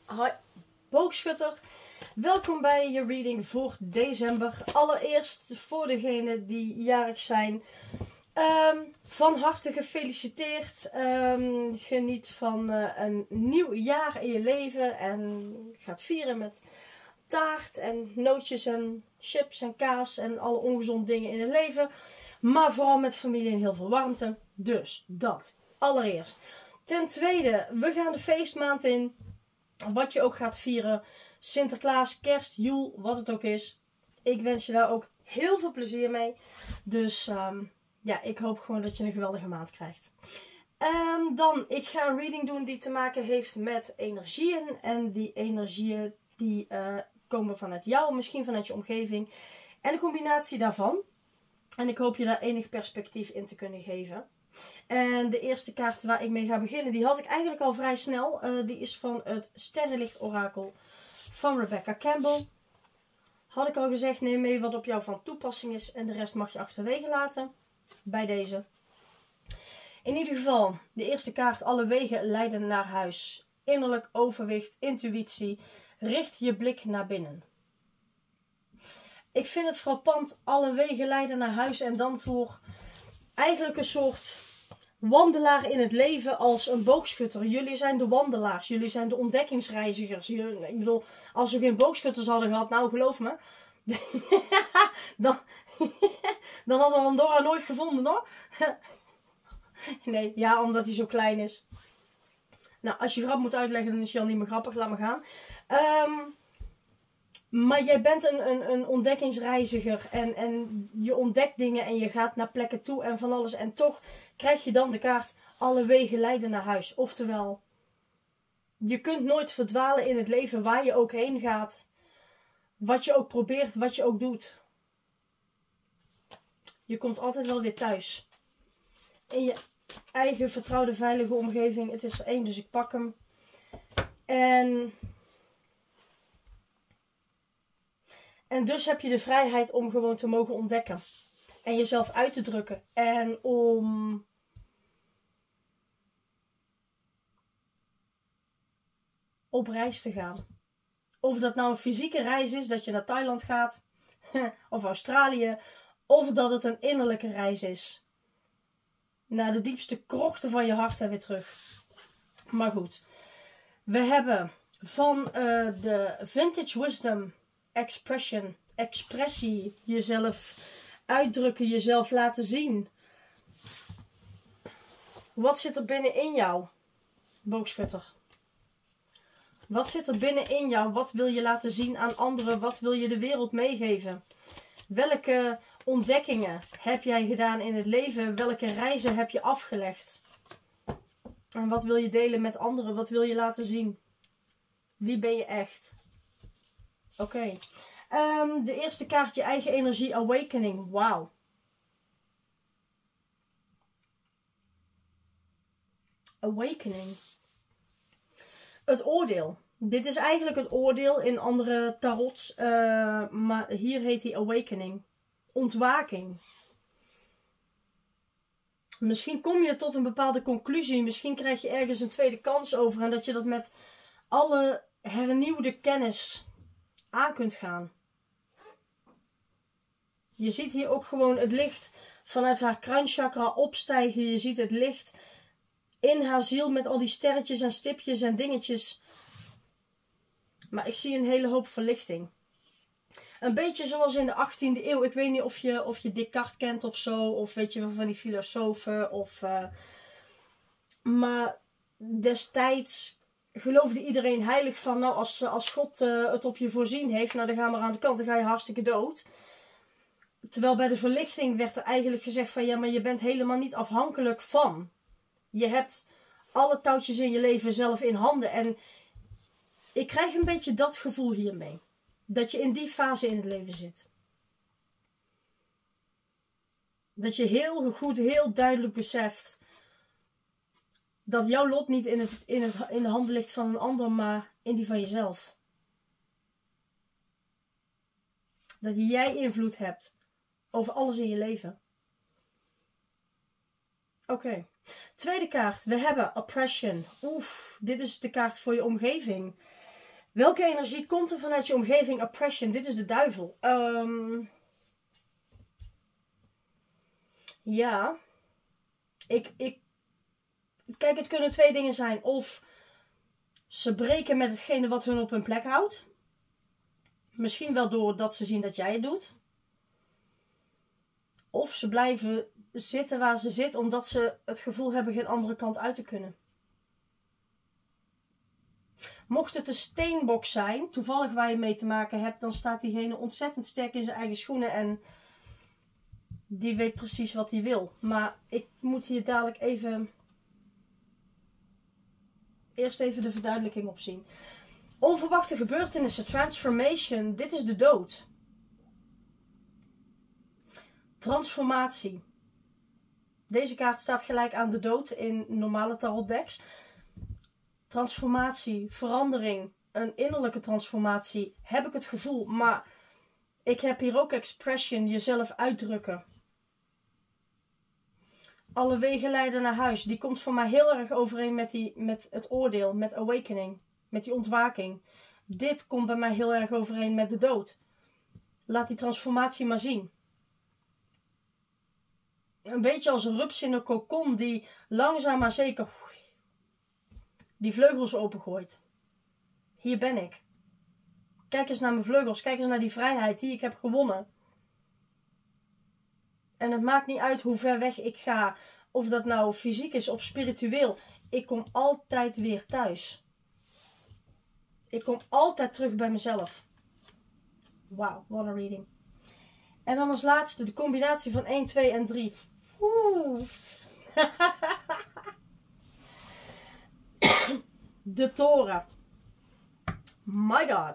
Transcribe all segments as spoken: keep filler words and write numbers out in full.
Hi boogschutter, welkom bij je reading voor december. Allereerst voor degenen die jarig zijn, um, van harte gefeliciteerd. Um, geniet van uh, een nieuw jaar in je leven en gaat vieren met taart en nootjes en chips en kaas en alle ongezonde dingen in het leven. Maar vooral met familie en heel veel warmte. Dus dat, allereerst. Ten tweede, we gaan de feestmaand in. Wat je ook gaat vieren. Sinterklaas, kerst, joel, wat het ook is. Ik wens je daar ook heel veel plezier mee. Dus um, ja, ik hoop gewoon dat je een geweldige maand krijgt. Um, dan, ik ga een reading doen die te maken heeft met energieën. En die energieën die uh, komen vanuit jou, misschien vanuit je omgeving. En een combinatie daarvan. En ik hoop je daar enig perspectief in te kunnen geven. En de eerste kaart waar ik mee ga beginnen, die had ik eigenlijk al vrij snel. Uh, die is van het Sterrenlicht Orakel van Rebecca Campbell. Had ik al gezegd, neem mee wat op jou van toepassing is. En de rest mag je achterwege laten. Bij deze. In ieder geval, de eerste kaart, alle wegen leiden naar huis. Innerlijk overwicht, intuïtie. Richt je blik naar binnen. Ik vind het frappant, alle wegen leiden naar huis. En dan voor eigenlijk een soort wandelaar in het leven als een boogschutter. Jullie zijn de wandelaars. Jullie zijn de ontdekkingsreizigers. Jullie, ik bedoel, als we geen boogschutters hadden gehad, nou geloof me. dan, dan hadden we Andorra nooit gevonden hoor. Nee, ja, omdat hij zo klein is. Nou, als je grap moet uitleggen, dan is hij al niet meer grappig. Laat me gaan. Um, Maar jij bent een, een, een ontdekkingsreiziger en, en je ontdekt dingen en je gaat naar plekken toe en van alles. En toch krijg je dan de kaart, alle wegen leiden naar huis. Oftewel, je kunt nooit verdwalen in het leven waar je ook heen gaat. Wat je ook probeert, wat je ook doet. Je komt altijd wel weer thuis. In je eigen vertrouwde veilige omgeving. Het is er één, dus ik pak hem. En... En dus heb je de vrijheid om gewoon te mogen ontdekken. En jezelf uit te drukken. En om... op reis te gaan. Of dat nou een fysieke reis is, dat je naar Thailand gaat. Of Australië. Of dat het een innerlijke reis is. Naar de diepste krochten van je hart en weer terug. Maar goed. We hebben van uh, de Vintage Wisdom... Expression, expressie, jezelf uitdrukken, jezelf laten zien. Wat zit er binnenin jou, boogschutter? Wat zit er binnenin jou? Wat wil je laten zien aan anderen? Wat wil je de wereld meegeven? Welke ontdekkingen heb jij gedaan in het leven? Welke reizen heb je afgelegd? En wat wil je delen met anderen? Wat wil je laten zien? Wie ben je echt? Oké. Okay. Um, de eerste kaart, je eigen energie, awakening. Wauw. Awakening. Het oordeel. Dit is eigenlijk het oordeel in andere tarots. Uh, maar hier heet hij awakening. Ontwaking. Misschien kom je tot een bepaalde conclusie. Misschien krijg je ergens een tweede kans over. En dat je dat met alle hernieuwde kennis aan kunt gaan. Je ziet hier ook gewoon het licht vanuit haar kruinchakra opstijgen. Je ziet het licht in haar ziel met al die sterretjes en stipjes en dingetjes. Maar ik zie een hele hoop verlichting. Een beetje zoals in de achttiende eeuw. Ik weet niet of je, of je Descartes kent of zo. Of weet je van die filosofen. Of, uh... Maar destijds geloofde iedereen heilig van, nou als, als God uh, het op je voorzien heeft, nou dan ga maar aan de kant, dan ga je hartstikke dood. Terwijl bij de verlichting werd er eigenlijk gezegd van, ja maar je bent helemaal niet afhankelijk van. Je hebt alle touwtjes in je leven zelf in handen. En ik krijg een beetje dat gevoel hiermee. Dat je in die fase in het leven zit. Dat je heel goed, heel duidelijk beseft dat jouw lot niet in, het, in, het, in de handen ligt van een ander, maar in die van jezelf. Dat jij invloed hebt over alles in je leven. Oké. Okay. Tweede kaart. We hebben oppression. Oef, dit is de kaart voor je omgeving. Welke energie komt er vanuit je omgeving? Oppression, dit is de duivel. Um, ja. Ik, ik, kijk, het kunnen twee dingen zijn. Of ze breken met hetgene wat hun op hun plek houdt. Misschien wel doordat ze zien dat jij het doet. Of ze blijven zitten waar ze zitten omdat ze het gevoel hebben geen andere kant uit te kunnen. Mocht het een steenbok zijn, toevallig waar je mee te maken hebt, dan staat diegene ontzettend sterk in zijn eigen schoenen en die weet precies wat hij wil. Maar ik moet hier dadelijk even, eerst even de verduidelijking opzien. Onverwachte gebeurtenissen, transformation, dit is de dood. Transformatie. Deze kaart staat gelijk aan de dood in normale tarot decks. Transformatie, verandering, een innerlijke transformatie, heb ik het gevoel. Maar ik heb hier ook expression, jezelf uitdrukken. Alle wegen leiden naar huis. Die komt voor mij heel erg overeen met, die, met het oordeel, met awakening, met die ontwaking. Dit komt bij mij heel erg overeen met de dood. Laat die transformatie maar zien. Een beetje als een rups in een kokon die langzaam maar zeker die vleugels opengooit. Hier ben ik. Kijk eens naar mijn vleugels. Kijk eens naar die vrijheid die ik heb gewonnen. En het maakt niet uit hoe ver weg ik ga. Of dat nou fysiek is of spiritueel. Ik kom altijd weer thuis. Ik kom altijd terug bij mezelf. Wauw, what a reading. En dan als laatste de combinatie van één, twee en drie. De toren. My god.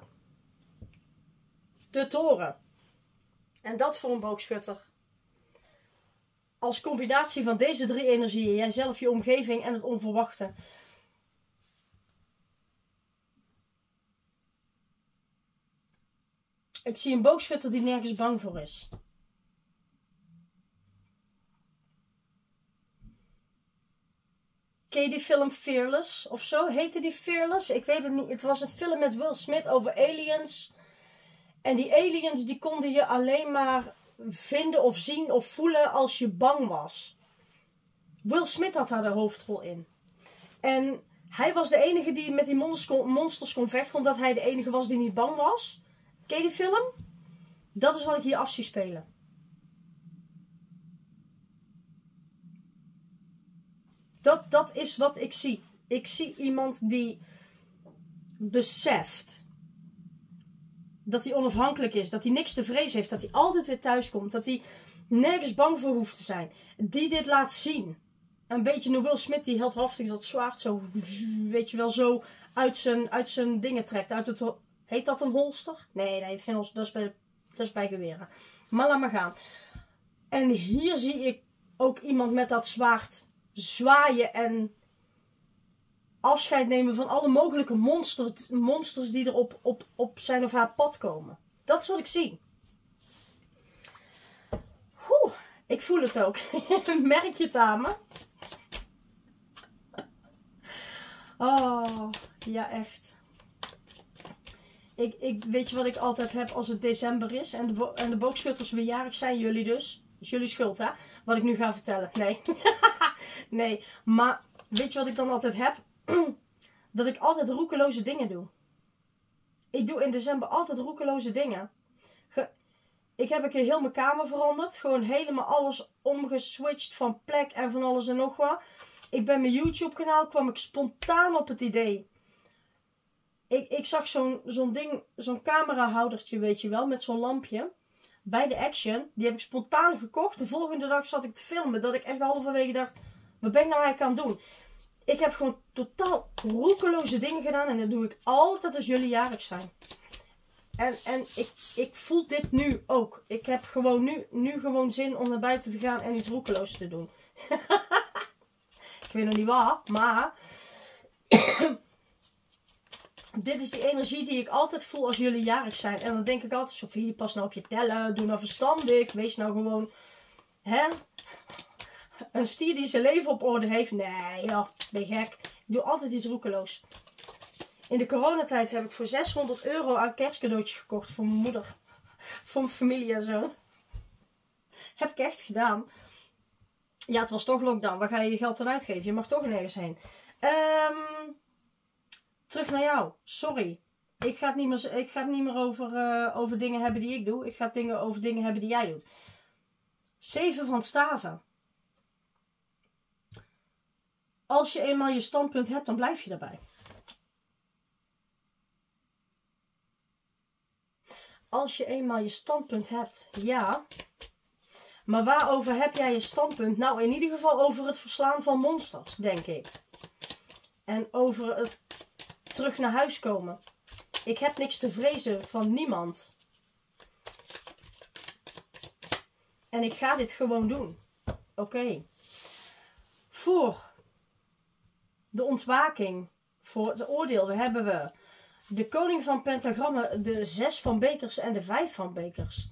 De toren. En dat voor een boogschutter. Als combinatie van deze drie energieën. Jijzelf, je omgeving en het onverwachte. Ik zie een boogschutter die nergens bang voor is. Ken je die film Fearless of zo? Heette die Fearless? Ik weet het niet. Het was een film met Will Smith over aliens. En die aliens die konden je alleen maar vinden of zien of voelen als je bang was. Will Smith had daar de hoofdrol in. En hij was de enige die met die monsters kon, monsters kon vechten. Omdat hij de enige was die niet bang was. Ken je die film? Dat is wat ik hier af zie spelen. Dat, dat is wat ik zie. Ik zie iemand die beseft dat hij onafhankelijk is. Dat hij niks te vrezen heeft. Dat hij altijd weer thuis komt. Dat hij nergens bang voor hoeft te zijn. Die dit laat zien. Een beetje een Will Smith die heldhaftig dat zwaard zo, weet je wel, zo uit zijn, uit zijn dingen trekt. Uit het, heet dat een holster? Nee, dat heet geen holster. Dat is bij, dat is bij geweren. Maar laat maar gaan. En hier zie ik ook iemand met dat zwaard zwaaien en afscheid nemen van alle mogelijke monsters, monsters die er op, op, op zijn of haar pad komen. Dat is wat ik zie. Oeh, ik voel het ook. Merk je het aan me? Oh, ja echt. Ik, ik, weet je wat ik altijd heb als het december is en de, en de boogschutters weer jarig zijn, jullie dus. Dat is jullie schuld, hè? Wat ik nu ga vertellen. Nee. Nee, maar weet je wat ik dan altijd heb? Dat ik altijd roekeloze dingen doe. Ik doe in december altijd roekeloze dingen. Ge ik heb een keer heel mijn kamer veranderd. Gewoon helemaal alles omgeswitcht van plek en van alles en nog wat. Ik ben mijn YouTube kanaal, kwam ik spontaan op het idee. Ik, ik zag zo'n zo'n ding, zo'n camerahoudertje, weet je wel, met zo'n lampje. Bij de Action, die heb ik spontaan gekocht. De volgende dag zat ik te filmen, dat ik echt halverwege dacht, wat ben ik nou eigenlijk aan het doen? Ik heb gewoon totaal roekeloze dingen gedaan en dat doe ik altijd als jullie jarig zijn. En, en ik, ik voel dit nu ook. Ik heb gewoon nu, nu gewoon zin om naar buiten te gaan en iets roekeloos te doen. Ik weet nog niet wat, maar dit is die energie die ik altijd voel als jullie jarig zijn. En dan denk ik altijd, Sophie, pas nou op je tellen, doe nou verstandig, wees nou gewoon, hè? Een stier die zijn leven op orde heeft, nee joh, ben je gek. Ik doe altijd iets roekeloos. In de coronatijd heb ik voor zeshonderd euro aan kerstcadeautjes gekocht voor mijn moeder. Voor mijn familie en zo. Heb ik echt gedaan. Ja, het was toch lockdown. Waar ga je je geld aan uitgeven? Je mag toch nergens heen. Um, terug naar jou. Sorry. Ik ga het niet meer, ik ga het niet meer over, uh, over dingen hebben die ik doe. Ik ga het dingen, over dingen hebben die jij doet. Zeven van staven. Als je eenmaal je standpunt hebt, dan blijf je daarbij. Als je eenmaal je standpunt hebt, ja. Maar waarover heb jij je standpunt? Nou, in ieder geval over het verslaan van monsters, denk ik. En over het terug naar huis komen. Ik heb niks te vrezen van niemand. En ik ga dit gewoon doen. Oké. Okay. Voor de ontwaking, voor het oordeel, hebben we de koning van pentagrammen, de zes van bekers en de vijf van bekers.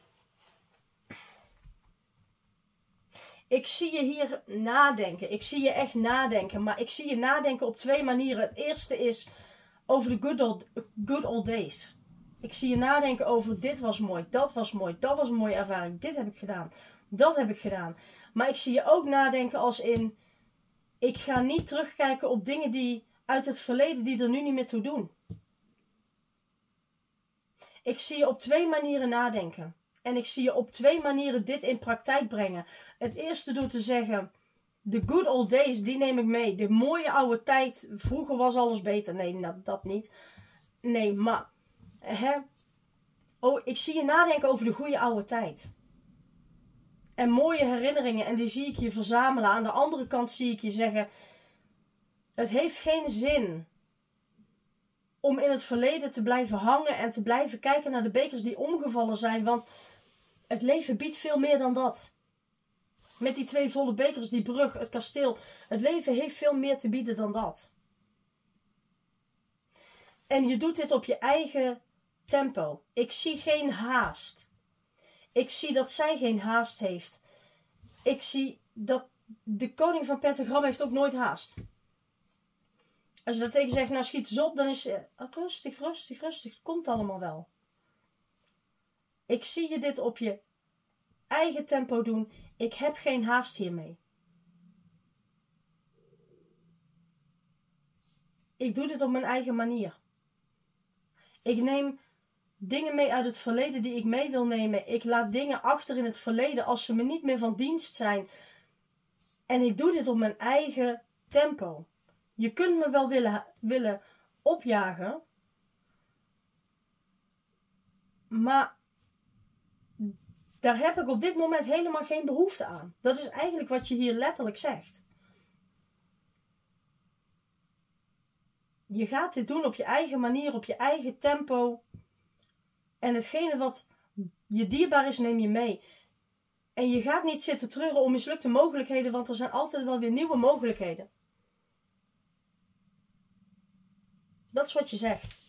Ik zie je hier nadenken. Ik zie je echt nadenken. Maar ik zie je nadenken op twee manieren. Het eerste is over de good old, good old days. Ik zie je nadenken over dit was mooi, dat was mooi, dat was een mooie ervaring. Dit heb ik gedaan, dat heb ik gedaan. Maar ik zie je ook nadenken als in, ik ga niet terugkijken op dingen die uit het verleden die er nu niet meer toe doen. Ik zie je op twee manieren nadenken. En ik zie je op twee manieren dit in praktijk brengen. Het eerste door te zeggen, de good old days, die neem ik mee. De mooie oude tijd, vroeger was alles beter. Nee, dat, dat niet. Nee, maar, hè. Oh, ik zie je nadenken over de goede oude tijd. En mooie herinneringen, en die zie ik je verzamelen. Aan de andere kant zie ik je zeggen, het heeft geen zin om in het verleden te blijven hangen en te blijven kijken naar de bekers die omgevallen zijn. Want het leven biedt veel meer dan dat. Met die twee volle bekers, die brug, het kasteel. Het leven heeft veel meer te bieden dan dat. En je doet dit op je eigen tempo. Ik zie geen haast. Ik zie dat zij geen haast heeft. Ik zie dat de koning van pentagram heeft ook nooit haast. Als je dat tegen zegt, nou schiet eens op, dan is het rustig, rustig, rustig. Het komt allemaal wel. Ik zie je dit op je eigen tempo doen. Ik heb geen haast hiermee. Ik doe dit op mijn eigen manier. Ik neem dingen mee uit het verleden die ik mee wil nemen. Ik laat dingen achter in het verleden als ze me niet meer van dienst zijn. En ik doe dit op mijn eigen tempo. Je kunt me wel willen, willen opjagen. Maar daar heb ik op dit moment helemaal geen behoefte aan. Dat is eigenlijk wat je hier letterlijk zegt. Je gaat dit doen op je eigen manier, op je eigen tempo. En hetgene wat je dierbaar is, neem je mee. En je gaat niet zitten treuren om mislukte mogelijkheden, want er zijn altijd wel weer nieuwe mogelijkheden. Dat is wat je zegt.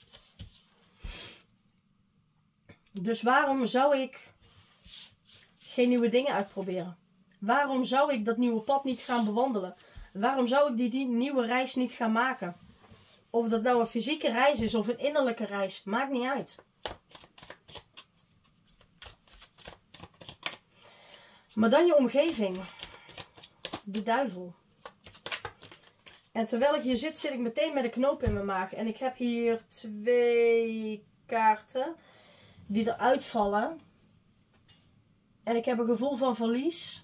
Dus waarom zou ik geen nieuwe dingen uitproberen? Waarom zou ik dat nieuwe pad niet gaan bewandelen? Waarom zou ik die, die nieuwe reis niet gaan maken? Of dat nou een fysieke reis is of een innerlijke reis, maakt niet uit. Maar dan je omgeving. De duivel. En terwijl ik hier zit, zit ik meteen met een knoop in mijn maag. En ik heb hier twee kaarten die eruit vallen. En ik heb een gevoel van verlies.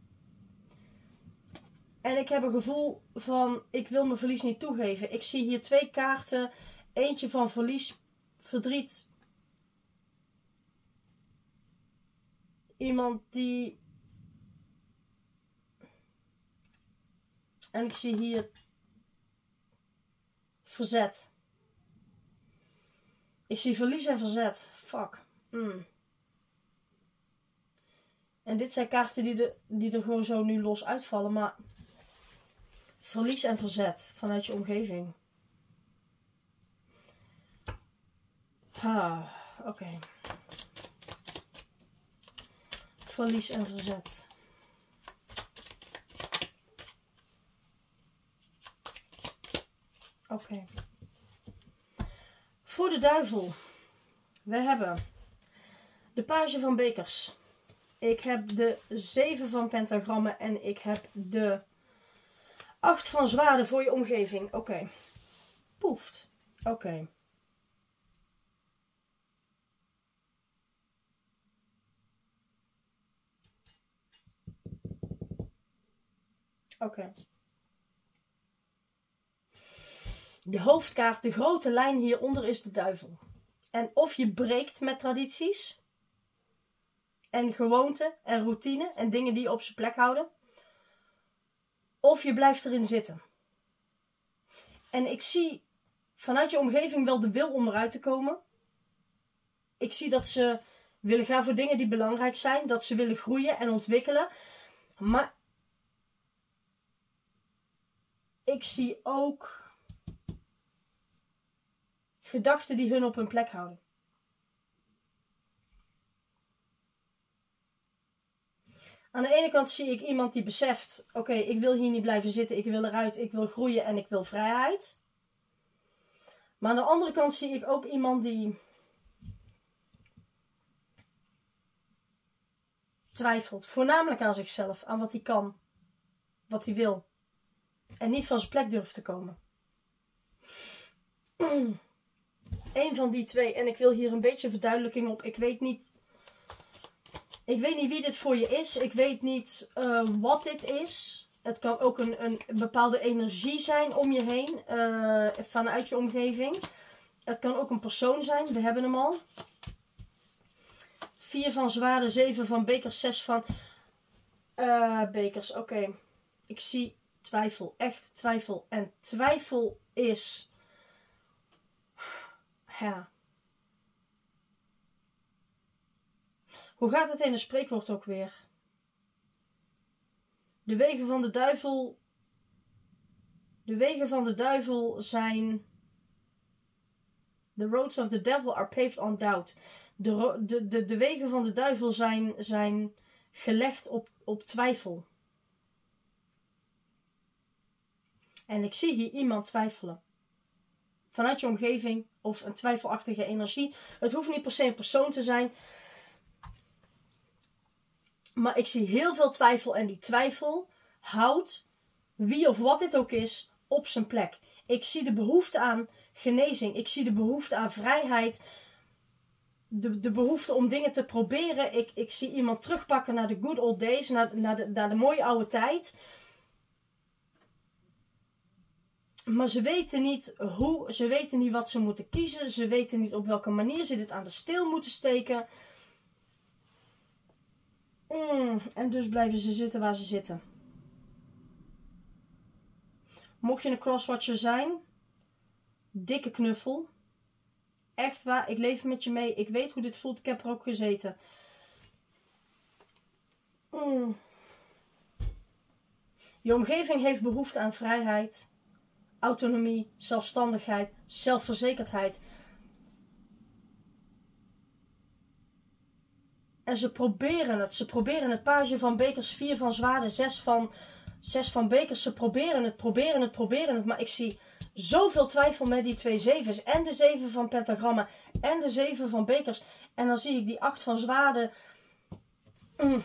En ik heb een gevoel van, ik wil mijn verlies niet toegeven. Ik zie hier twee kaarten. Eentje van verlies, verdriet. Iemand die... En ik zie hier verzet. Ik zie verlies en verzet. Fuck. Mm. En dit zijn kaarten die, de, die er gewoon zo nu los uitvallen. Maar verlies en verzet vanuit je omgeving. Ah, oké. Okay. Verlies en verzet. Oké. Okay. Voor de duivel. We hebben de page van bekers. Ik heb de zeven van pentagrammen. En ik heb de acht van zwaarden voor je omgeving. Oké. Okay. Poeft. Oké. Okay. Oké. Okay. De hoofdkaart, de grote lijn hieronder is de duivel. En of je breekt met tradities. En gewoonten en routine en dingen die je op zijn plek houden. Of je blijft erin zitten. En ik zie vanuit je omgeving wel de wil om eruit te komen. Ik zie dat ze willen gaan voor dingen die belangrijk zijn. Dat ze willen groeien en ontwikkelen. Maar ik zie ook gedachten die hun op hun plek houden. Aan de ene kant zie ik iemand die beseft, oké, okay, ik wil hier niet blijven zitten, ik wil eruit, ik wil groeien en ik wil vrijheid. Maar aan de andere kant zie ik ook iemand die twijfelt. Voornamelijk aan zichzelf, aan wat hij kan, wat hij wil. En niet van zijn plek durft te komen. Eén van die twee, en ik wil hier een beetje verduidelijking op, ik weet niet... Ik weet niet wie dit voor je is. Ik weet niet uh, wat dit is. Het kan ook een, een bepaalde energie zijn om je heen. Uh, vanuit je omgeving. Het kan ook een persoon zijn. We hebben hem al. Vier van zwaarden, zeven van bekers, zes van uh, bekers. Oké. Okay. Ik zie twijfel. Echt twijfel. En twijfel is... Ja... Hoe gaat het in een spreekwoord ook weer? De wegen van de duivel... De wegen van de duivel zijn... The roads of the devil are paved on doubt. De, de, de, de wegen van de duivel zijn, zijn gelegd op, op twijfel. En ik zie hier iemand twijfelen. Vanuit je omgeving of een twijfelachtige energie. Het hoeft niet per se een persoon te zijn... Maar ik zie heel veel twijfel en die twijfel houdt, wie of wat dit ook is, op zijn plek. Ik zie de behoefte aan genezing. Ik zie de behoefte aan vrijheid. De, de behoefte om dingen te proberen. Ik, ik zie iemand terugpakken naar de good old days, naar, naar, de, naar de mooie oude tijd. Maar ze weten niet hoe, ze weten niet wat ze moeten kiezen. Ze weten niet op welke manier ze dit aan de steel moeten steken. Mm, en dus blijven ze zitten waar ze zitten. Mocht je een crosswatcher zijn, dikke knuffel. Echt waar, ik leef met je mee. Ik weet hoe dit voelt, ik heb er ook gezeten. Mm. Je omgeving heeft behoefte aan vrijheid, autonomie, zelfstandigheid, zelfverzekerdheid. En ze proberen het. Ze proberen het. Page van bekers, vier van zwaarden, zes van, zes van bekers. Ze proberen het, proberen het, proberen het. Maar ik zie zoveel twijfel met die twee zevens. En de zeven van pentagrammen. En de zeven van bekers. En dan zie ik die acht van zwaarden. Mm.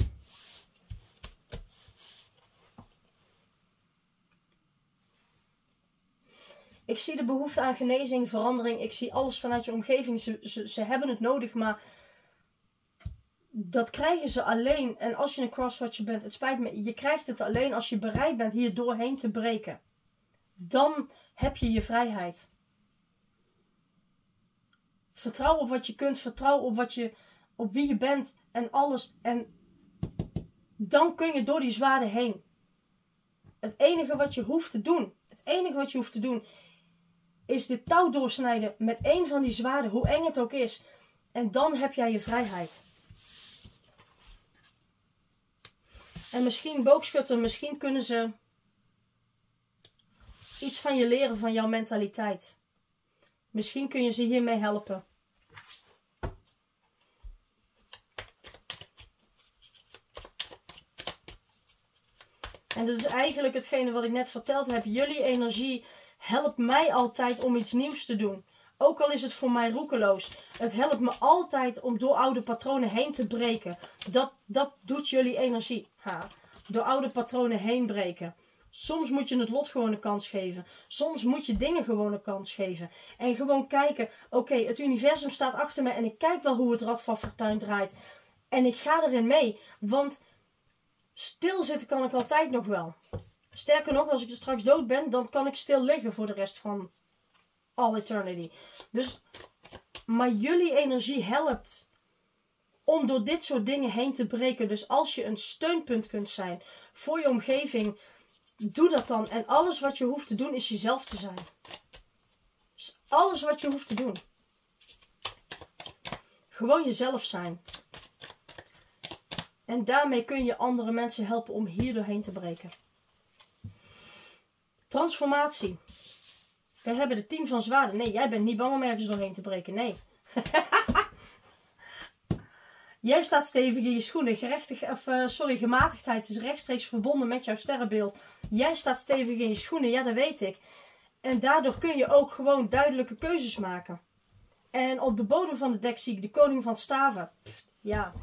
Ik zie de behoefte aan genezing, verandering. Ik zie alles vanuit je omgeving. Ze, ze, ze hebben het nodig, maar... Dat krijgen ze alleen. En als je een crosswatcher bent, het spijt me, je krijgt het alleen als je bereid bent hier doorheen te breken. Dan heb je je vrijheid. Vertrouw op wat je kunt, vertrouw op, wat je, op wie je bent en alles. En dan kun je door die zwaarden heen. Het enige wat je hoeft te doen, het enige wat je hoeft te doen, is dit touw doorsnijden met één van die zwaarden, hoe eng het ook is. En dan heb jij je vrijheid. En misschien boogschutter, misschien kunnen ze iets van je leren, van jouw mentaliteit. Misschien kun je ze hiermee helpen. En dat is eigenlijk hetgene wat ik net verteld heb. Jullie energie helpt mij altijd om iets nieuws te doen. Ook al is het voor mij roekeloos. Het helpt me altijd om door oude patronen heen te breken. Dat, dat doet jullie energie. Ha. Door oude patronen heen breken. Soms moet je het lot gewoon een kans geven. Soms moet je dingen gewoon een kans geven. En gewoon kijken. Oké, okay, het universum staat achter me. En ik kijk wel hoe het Rad van Fortuin draait. En ik ga erin mee. Want stilzitten kan ik altijd nog wel. Sterker nog, als ik straks dood ben, dan kan ik stil liggen voor de rest van all eternity. Dus, maar jullie energie helpt om door dit soort dingen heen te breken. Dus als je een steunpunt kunt zijn voor je omgeving, doe dat dan. En alles wat je hoeft te doen is jezelf te zijn. Dus alles wat je hoeft te doen. Gewoon jezelf zijn. En daarmee kun je andere mensen helpen om hier doorheen te breken. Transformatie. We hebben de tien van zwaarden. Nee, jij bent niet bang om ergens doorheen te breken. Nee. Jij staat stevig in je schoenen. Gerechtig, of, uh, sorry, gematigdheid is rechtstreeks verbonden met jouw sterrenbeeld. Jij staat stevig in je schoenen. Ja, dat weet ik. En daardoor kun je ook gewoon duidelijke keuzes maken. En op de bodem van het dek zie ik de koning van staven. Pft, ja.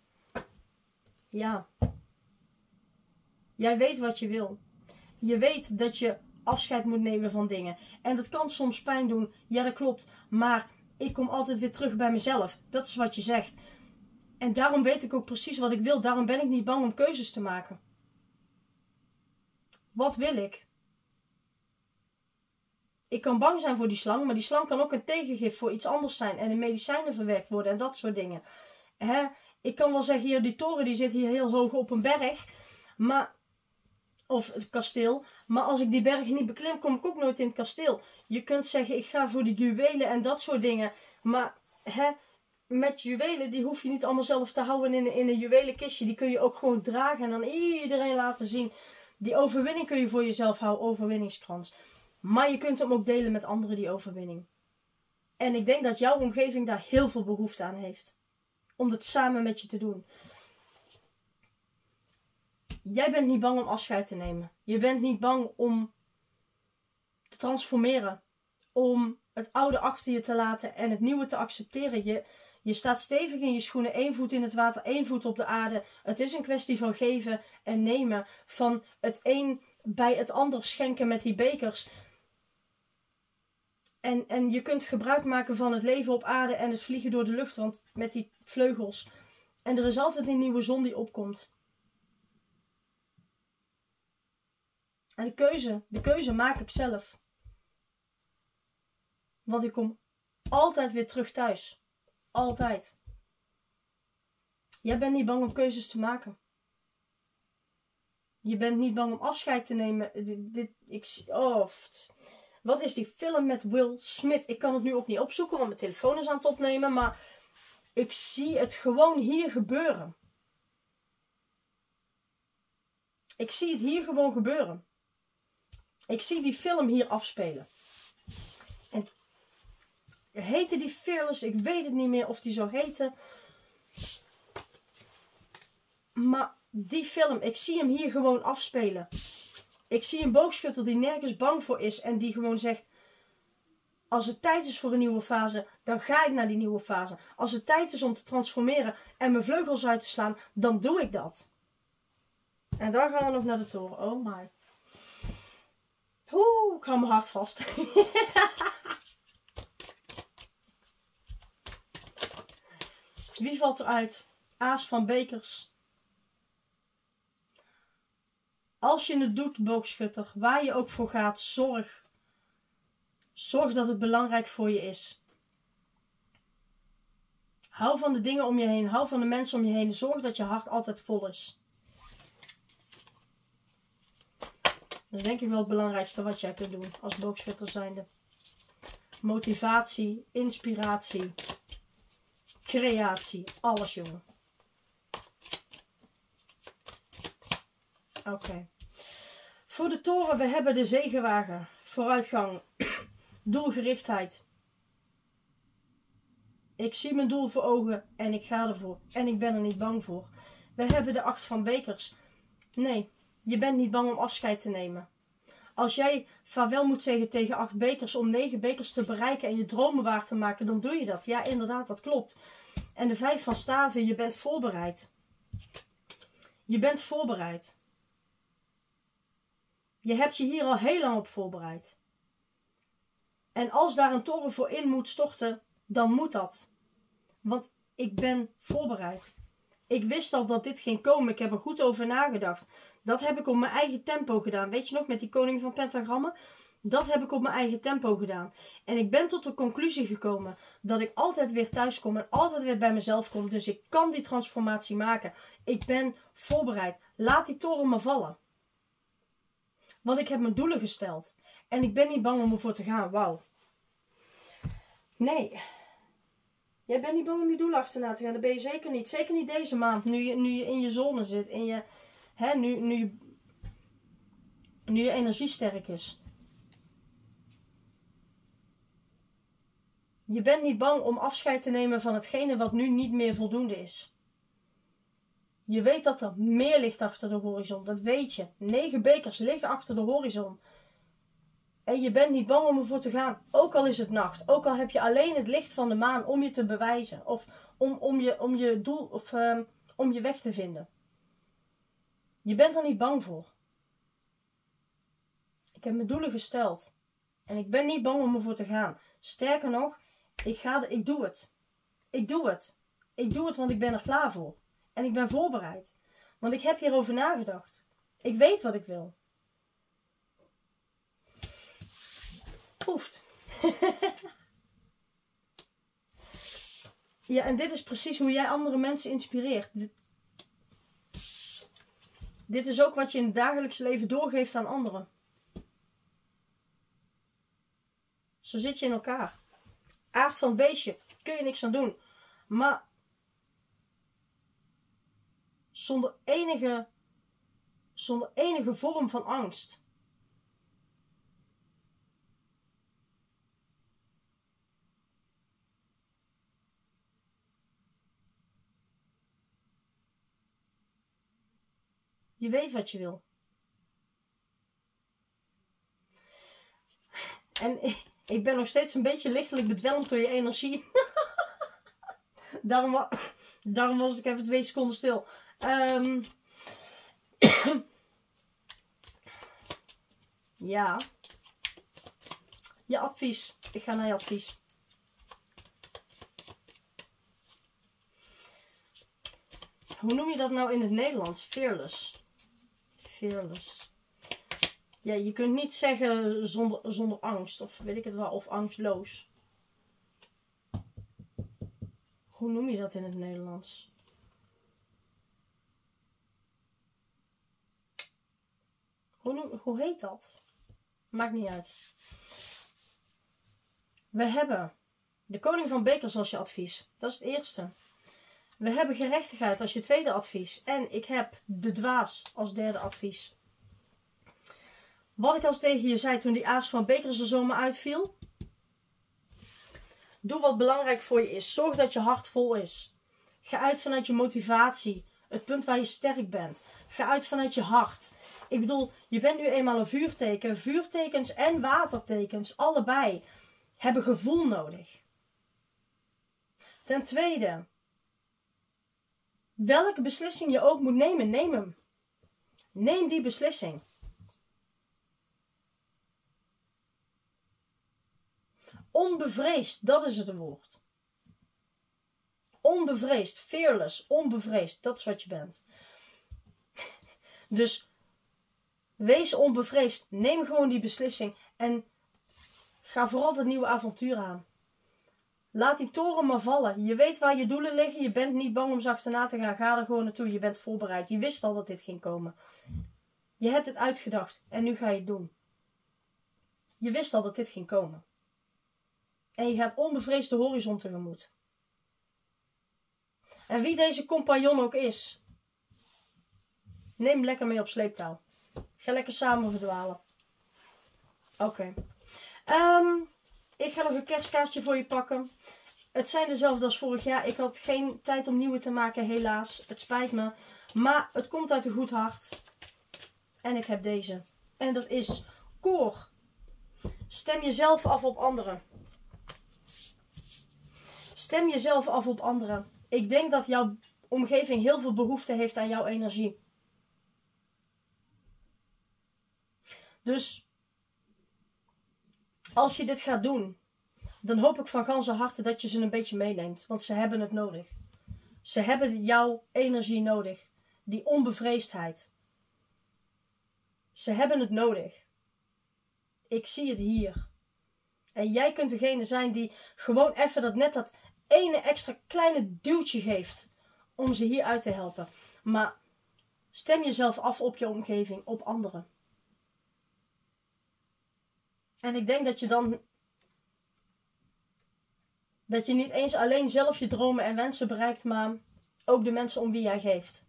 Ja. Jij weet wat je wil. Je weet dat je afscheid moet nemen van dingen. En dat kan soms pijn doen. Ja, dat klopt. Maar ik kom altijd weer terug bij mezelf. Dat is wat je zegt. En daarom weet ik ook precies wat ik wil. Daarom ben ik niet bang om keuzes te maken. Wat wil ik? Ik kan bang zijn voor die slang. Maar die slang kan ook een tegengif voor iets anders zijn. En in medicijnen verwerkt worden. En dat soort dingen. Hè? Ik kan wel zeggen, hier, die toren die zit hier heel hoog op een berg. Maar... Of het kasteel. Maar als ik die berg niet beklim, kom ik ook nooit in het kasteel. Je kunt zeggen, ik ga voor de juwelen en dat soort dingen. Maar hè, met juwelen, die hoef je niet allemaal zelf te houden in, in een juwelenkistje. Die kun je ook gewoon dragen en aan iedereen laten zien. Die overwinning kun je voor jezelf houden, overwinningskrans. Maar je kunt hem ook delen met anderen, die overwinning. En ik denk dat jouw omgeving daar heel veel behoefte aan heeft. Om het samen met je te doen. Jij bent niet bang om afscheid te nemen. Je bent niet bang om te transformeren. Om het oude achter je te laten en het nieuwe te accepteren. Je, je staat stevig in je schoenen. Één voet in het water, één voet op de aarde. Het is een kwestie van geven en nemen. Van het een bij het ander schenken met die bekers. En, en je kunt gebruik maken van het leven op aarde en het vliegen door de lucht. Want met die vleugels. En er is altijd een nieuwe zon die opkomt. En de keuze, de keuze maak ik zelf. Want ik kom altijd weer terug thuis. Altijd. Jij bent niet bang om keuzes te maken. Je bent niet bang om afscheid te nemen. Dit, dit, ik, oh, wat is die film met Will Smith? Ik kan het nu ook niet opzoeken, want mijn telefoon is aan het opnemen. Maar ik zie het gewoon hier gebeuren. Ik zie het hier gewoon gebeuren. Ik zie die film hier afspelen. En heette die Fearless? Ik weet het niet meer of die zo heette. Maar die film, ik zie hem hier gewoon afspelen. Ik zie een boogschutter die nergens bang voor is. En die gewoon zegt, als het tijd is voor een nieuwe fase, dan ga ik naar die nieuwe fase. Als het tijd is om te transformeren en mijn vleugels uit te slaan, dan doe ik dat. En dan gaan we nog naar de toren. Oh my. Oeh, ik hou mijn hart vast. Wie valt eruit? Aas van bekers. Als je het doet, boogschutter, waar je ook voor gaat, zorg. Zorg dat het belangrijk voor je is. Hou van de dingen om je heen. Hou van de mensen om je heen. Zorg dat je hart altijd vol is. Dat is denk ik wel het belangrijkste wat jij kunt doen als boogschutter zijnde. Motivatie, inspiratie, creatie. Alles, jongen. Oké. Okay. Voor de toren, we hebben de zegenwagen. Vooruitgang. Doelgerichtheid. Ik zie mijn doel voor ogen en ik ga ervoor. En ik ben er niet bang voor. We hebben de acht van bekers. Nee, je bent niet bang om afscheid te nemen. Als jij vaarwel moet zeggen tegen acht bekers om negen bekers te bereiken en je dromen waar te maken, dan doe je dat. Ja, inderdaad, dat klopt. En de vijf van staven, je bent voorbereid. Je bent voorbereid. Je hebt je hier al heel lang op voorbereid. En als daar een toren voor in moet storten, dan moet dat. Want ik ben voorbereid. Ik wist al dat dit ging komen. Ik heb er goed over nagedacht. Dat heb ik op mijn eigen tempo gedaan. Weet je nog, met die koning van pentagrammen? Dat heb ik op mijn eigen tempo gedaan. En ik ben tot de conclusie gekomen dat ik altijd weer thuis kom en altijd weer bij mezelf kom. Dus ik kan die transformatie maken. Ik ben voorbereid. Laat die toren maar vallen. Want ik heb mijn doelen gesteld. En ik ben niet bang om ervoor te gaan. Wauw. Nee. Jij bent niet bang om je doelen achterna te gaan. Dat ben je zeker niet. Zeker niet deze maand. Nu je, nu je in je zone zit. In je, hè, nu, nu, nu je energie sterk is. Je bent niet bang om afscheid te nemen van hetgene wat nu niet meer voldoende is. Je weet dat er meer ligt achter de horizon. Dat weet je. Negen bekers liggen achter de horizon. En je bent niet bang om ervoor te gaan. Ook al is het nacht. Ook al heb je alleen het licht van de maan om je te bewijzen. Of om, om, je, om je doel of uh, om je weg te vinden. Je bent er niet bang voor. Ik heb mijn doelen gesteld. En ik ben niet bang om ervoor te gaan. Sterker nog, ik, ga de, ik doe het. Ik doe het. Ik doe het, want ik ben er klaar voor. En ik ben voorbereid. Want ik heb hierover nagedacht. Ik weet wat ik wil. Hoeft. Ja, en dit is precies hoe jij andere mensen inspireert. Dit, dit is ook wat je in het dagelijks leven doorgeeft aan anderen. Zo zit je in elkaar. Aard van het beestje. Kun je niks aan doen. Maar zonder enige, zonder enige vorm van angst. Je weet wat je wil. En ik, ik ben nog steeds een beetje lichtelijk bedwelmd door je energie. daarom, wa daarom was ik even twee seconden stil. Um, ja. Je advies. Ik ga naar je advies. Hoe noem je dat nou in het Nederlands? Fearless. Fearless. Ja, je kunt niet zeggen zonder, zonder angst. Of weet ik het wel. Of angstloos. Hoe noem je dat in het Nederlands? Hoe, noem, hoe heet dat? Maakt niet uit. We hebben de koning van bekers als je advies. Dat is het eerste. We hebben gerechtigheid als je tweede advies. En ik heb de dwaas als derde advies. Wat ik al tegen je zei toen die aas van bekers er zomaar uitviel. Doe wat belangrijk voor je is. Zorg dat je hart vol is. Ga uit vanuit je motivatie. Het punt waar je sterk bent. Ga uit vanuit je hart. Ik bedoel, je bent nu eenmaal een vuurteken. Vuurtekens en watertekens, allebei, hebben gevoel nodig. Ten tweede, welke beslissing je ook moet nemen, neem hem. Neem die beslissing. Onbevreesd, dat is het woord. Onbevreesd, fearless, onbevreesd, dat is wat je bent. Dus wees onbevreesd, neem gewoon die beslissing en ga vooral dat nieuwe avontuur aan. Laat die toren maar vallen. Je weet waar je doelen liggen, je bent niet bang om ze achterna te gaan. Ga er gewoon naartoe, je bent voorbereid. Je wist al dat dit ging komen. Je hebt het uitgedacht en nu ga je het doen. Je wist al dat dit ging komen. En je gaat onbevreesd de horizon tegemoet. En wie deze compagnon ook is, neem hem lekker mee op sleeptouw. Ga lekker samen verdwalen. Oké. Okay. Um, ik ga nog een kerstkaartje voor je pakken. Het zijn dezelfde als vorig jaar. Ik had geen tijd om nieuwe te maken, helaas. Het spijt me. Maar het komt uit een goed hart. En ik heb deze. En dat is koor. Stem jezelf af op anderen. Stem jezelf af op anderen. Ik denk dat jouw omgeving heel veel behoefte heeft aan jouw energie. Dus als je dit gaat doen, dan hoop ik van ganse harte dat je ze een beetje meeneemt. Want ze hebben het nodig. Ze hebben jouw energie nodig. Die onbevreesdheid. Ze hebben het nodig. Ik zie het hier. En jij kunt degene zijn die gewoon even dat net dat ene extra kleine duwtje geeft. Om ze hier uit te helpen. Maar stem jezelf af op je omgeving, op anderen. En ik denk dat je dan... Dat je niet eens alleen zelf je dromen en wensen bereikt, maar ook de mensen om wie jij geeft.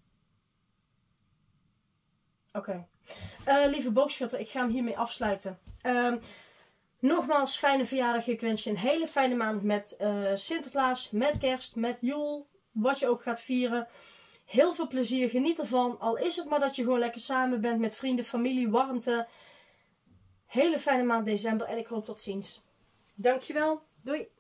Oké. Okay. Uh, lieve boogschutter, ik ga hem hiermee afsluiten. Uh, nogmaals, fijne verjaardag. Ik wens je een hele fijne maand met uh, Sinterklaas, met kerst, met Joel. Wat je ook gaat vieren. Heel veel plezier, geniet ervan. Al is het maar dat je gewoon lekker samen bent met vrienden, familie, warmte. Hele fijne maand december en ik hoop tot ziens. Dankjewel. Doei.